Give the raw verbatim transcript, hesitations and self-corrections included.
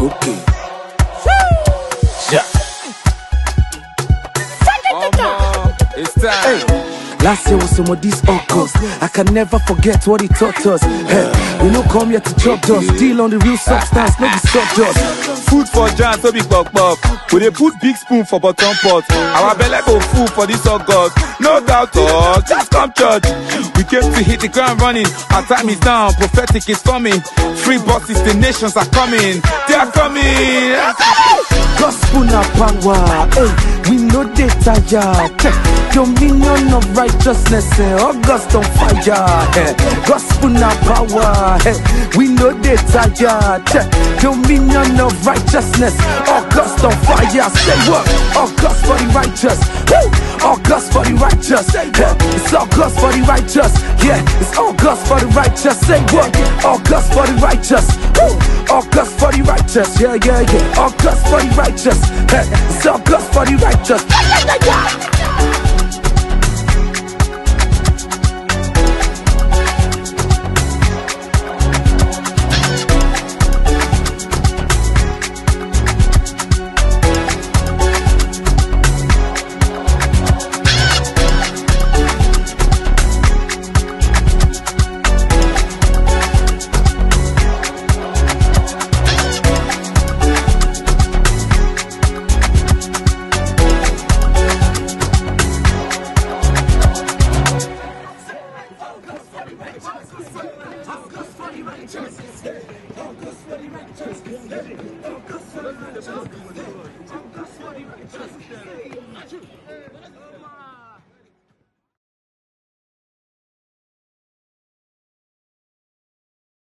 Okay. Yeah. Oh, it's time. Hey. Last year was some of these August. I can never forget what he taught us. Hey, we no come here to chop dust. Still on the real substance, no be sawdust. Food for giants, so big pop pop. We dey put big spoon for bottom pot. Our belly go full for this August. No doubt, oh, just come church. We came to hit the ground running. Our time is down, prophetic is coming. Free bosses, the nations are coming. They are coming. Gospel na power, hey, we know they tired. Dominion of righteousness, eh, August on fire. Hey. Gospel na power, hey, we know they tired. Dominion of righteousness, August on fire. Say what? August for the righteous. Woo! August for the righteous. Hey. It's August for the righteous. Yeah, it's August for the righteous. Say what? August for the righteous. Woo! August for the righteous. Yeah, yeah, yeah. August for the righteous. Hey, it's August for the righteous. Yeah, yeah, yeah. Just